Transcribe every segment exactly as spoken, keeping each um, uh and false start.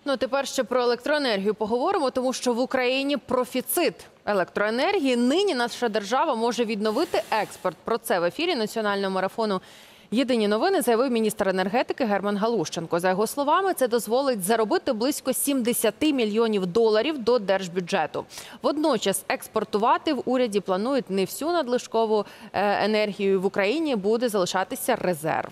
Ну, тепер ще про електроенергію поговоримо, тому що в Україні профіцит електроенергії. Нині наша держава може відновити експорт. Про це в ефірі національного марафону «Єдині новини» заявив міністр енергетики Герман Галущенко. За його словами, це дозволить заробити близько сімдесят мільйонів доларів до держбюджету. Водночас експортувати в уряді планують не всю надлишкову енергію. В Україні буде залишатися резерв.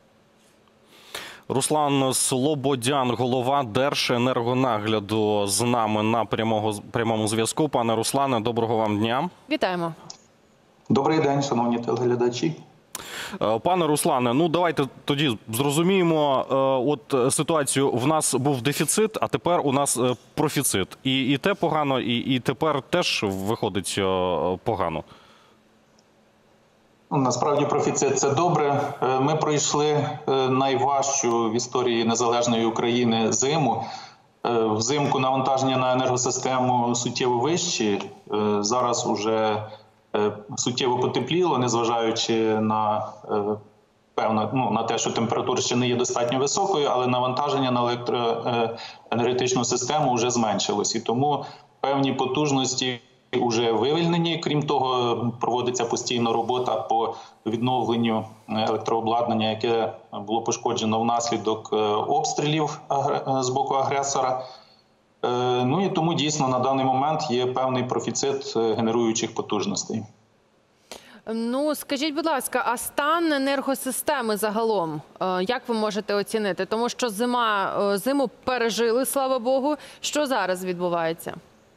Руслан Слободян, голова Держенергонагляду, з нами на прямого, прямому зв'язку. Пане Руслане, доброго вам дня. Вітаємо. Добрий день, шановні телеглядачі. Пане Руслане, ну давайте тоді зрозуміємо от ситуацію. В нас був дефіцит, а тепер у нас профіцит. І, і те погано, і, і тепер теж виходить погано. Насправді профіцит – це добре. Ми пройшли найважчу в історії незалежної України зиму. Взимку навантаження на енергосистему суттєво вищі. Зараз вже суттєво потепліло, незважаючи на, певно, ну, на те, що температура ще не є достатньо високою, але навантаження на електроенергетичну систему вже зменшилось. І тому певні потужності вже вивільнені. Крім того, проводиться постійно робота по відновленню електрообладнання, яке було пошкоджено внаслідок обстрілів з боку агресора. Ну і тому дійсно на даний момент є певний профіцит генеруючих потужностей. Ну, скажіть, будь ласка, а стан енергосистеми загалом, як ви можете оцінити? Тому що зима, зиму пережили, слава Богу. Що зараз відбувається?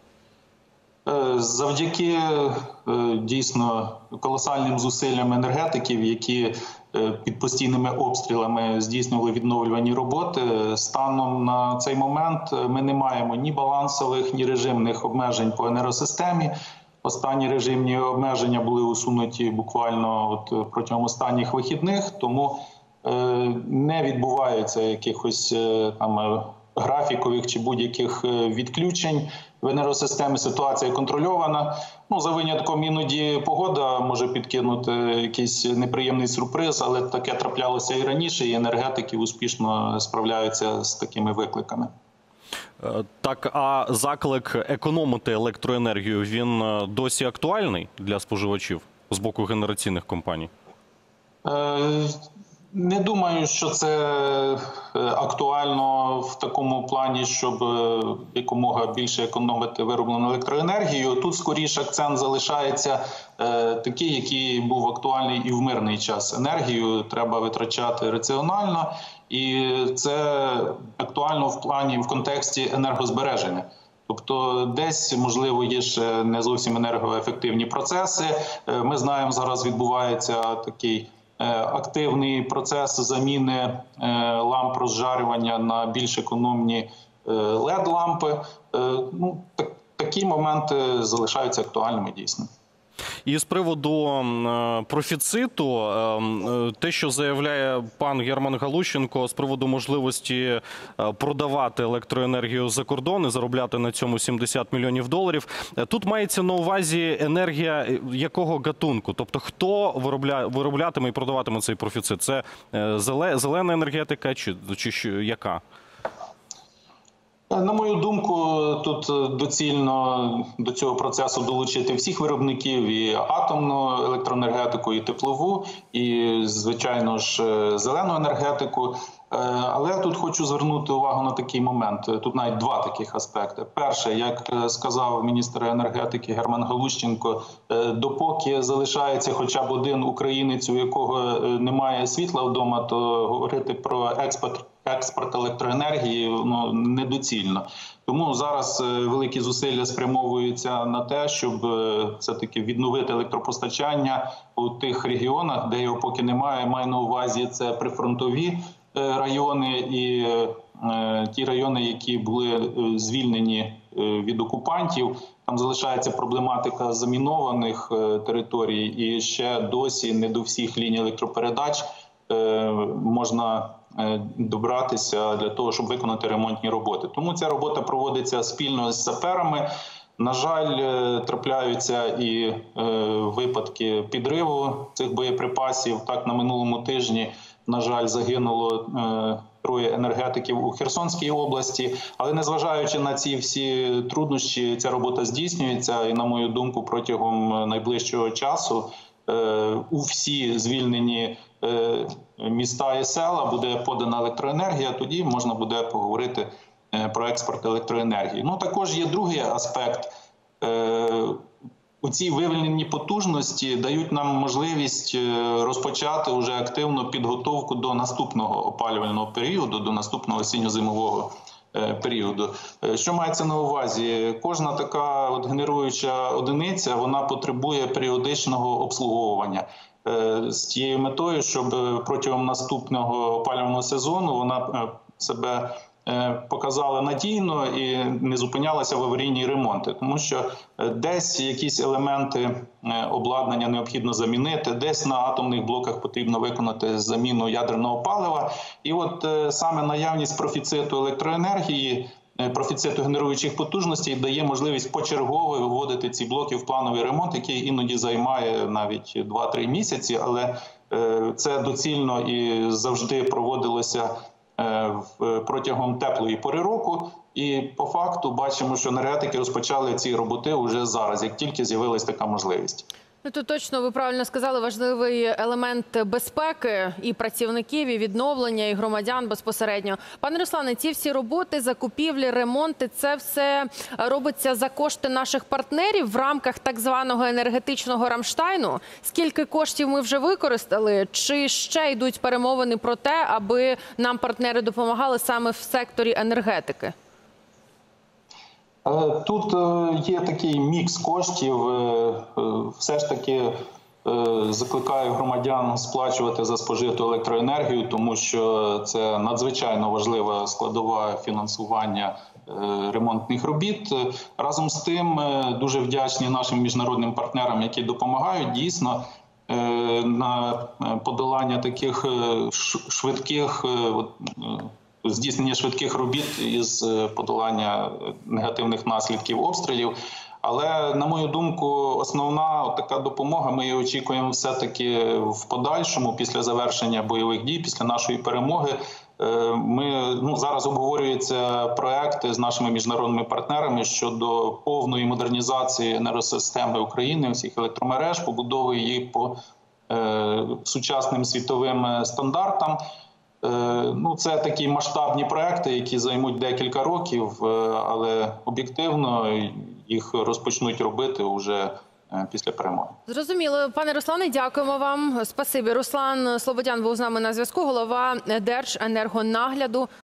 Завдяки дійсно колосальним зусиллям енергетиків, які під постійними обстрілами здійснювали відновлювані роботи, станом на цей момент ми не маємо ні балансових, ні режимних обмежень по енергосистемі. Останні режимні обмеження були усунуті буквально от протягом останніх вихідних, тому не відбувається якихось там графікових чи будь-яких відключень в енергосистемі. Ситуація контрольована. Ну, за винятком іноді погода може підкинути якийсь неприємний сюрприз, але таке траплялося і раніше, і енергетики успішно справляються з такими викликами. Так, а заклик економити електроенергію, він досі актуальний для споживачів з боку генераційних компаній? Е Не думаю, що це актуально в такому плані, щоб якомога більше економити вироблену електроенергію. Тут скоріше акцент залишається такий, який був актуальний і в мирний час. Енергію треба витрачати раціонально, і це актуально в плані, в контексті енергозбереження. Тобто десь, можливо, є ще не зовсім енергоефективні процеси. Ми знаємо, зараз відбувається такий активний процес заміни ламп розжарювання на більш економні лед-лампи. Ну, так, такі моменти залишаються актуальними дійсно. І з приводу профіциту, те, що заявляє пан Герман Галущенко з приводу можливості продавати електроенергію за кордон і заробляти на цьому сімдесят мільйонів доларів, тут мається на увазі енергія якого гатунку? Тобто хто виробля... вироблятиме і продаватиме цей профіцит? Це зелена енергетика чи, чи яка? На мою думку, тут доцільно до цього процесу долучити всіх виробників: і атомну електроенергетику, і теплову, і, звичайно ж, зелену енергетику. Але я тут хочу звернути увагу на такий момент. Тут навіть два таких аспекти. Перше, як сказав міністр енергетики Герман Галущенко, допоки залишається хоча б один українець, у якого немає світла вдома, то говорити про експорт експорт електроенергії ну, недоцільно. Тому зараз великі зусилля спрямовуються на те, щоб все-таки відновити електропостачання у тих регіонах, де його поки немає. Маю на увазі це прифронтові райони і ті райони, які були звільнені від окупантів. Там залишається проблематика замінованих територій, і ще досі не до всіх ліній електропередач можна добратися для того, щоб виконати ремонтні роботи. Тому ця робота проводиться спільно з саперами. На жаль, трапляються і випадки підриву цих боєприпасів. Так, на минулому тижні на жаль, загинуло троє енергетиків у Херсонській області. Але незважаючи на ці всі труднощі, ця робота здійснюється. І, на мою думку, протягом найближчого часу у всі звільнені міста і села буде подана електроенергія, тоді можна буде поговорити про експорт електроенергії. Ну, також є другий аспект. Оці вивільнені потужності дають нам можливість розпочати вже активну підготовку до наступного опалювального періоду, до наступного осінньо-зимового періоду. Що мається на увазі? Кожна така от генеруюча одиниця, вона потребує періодичного обслуговування. З тією метою, щоб протягом наступного опалювального сезону вона себе показала надійно і не зупинялася в аварійні ремонти. Тому що десь якісь елементи обладнання необхідно замінити, десь на атомних блоках потрібно виконати заміну ядерного палива. І от саме наявність профіциту електроенергії, профіциту генеруючих потужностей дає можливість почергово виводити ці блоки в плановий ремонт, який іноді займає навіть два-три місяці, але це доцільно і завжди проводилося протягом теплої пори року. І по факту бачимо, що енергетики розпочали ці роботи вже зараз, як тільки з'явилась така можливість. Ну, тут точно, ви правильно сказали, важливий елемент безпеки і працівників, і відновлення, і громадян безпосередньо. Пане Руслане, ці всі роботи, закупівлі, ремонти, це все робиться за кошти наших партнерів в рамках так званого енергетичного Рамштайну? Скільки коштів ми вже використали? Чи ще йдуть перемовини про те, аби нам партнери допомагали саме в секторі енергетики? Тут є такий мікс коштів. Все ж таки закликаю громадян сплачувати за спожиту електроенергію, тому що це надзвичайно важлива складова фінансування ремонтних робіт. Разом з тим дуже вдячні нашим міжнародним партнерам, які допомагають дійсно на подолання таких швидких здійснення швидких робіт із подолання негативних наслідків обстрілів. Але, на мою думку, основна така допомога, ми її очікуємо все-таки в подальшому, після завершення бойових дій, після нашої перемоги. Ми, ну, зараз обговорюються проекти з нашими міжнародними партнерами щодо повної модернізації енергосистеми України, всіх електромереж, побудови її по е, сучасним світовим стандартам. Ну, це такі масштабні проекти, які займуть декілька років, але об'єктивно їх розпочнуть робити вже після перемоги. Зрозуміло. Пане Руслане, дякуємо вам. Спасибі. Руслан Слободян був з нами на зв'язку, голова Держенергонагляду.